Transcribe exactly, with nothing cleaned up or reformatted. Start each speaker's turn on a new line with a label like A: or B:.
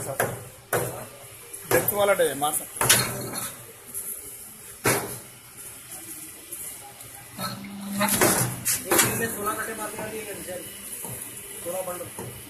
A: Depth वाला day मार सकते
B: सोलह कटे मारने वाली है, सोलह बंडल।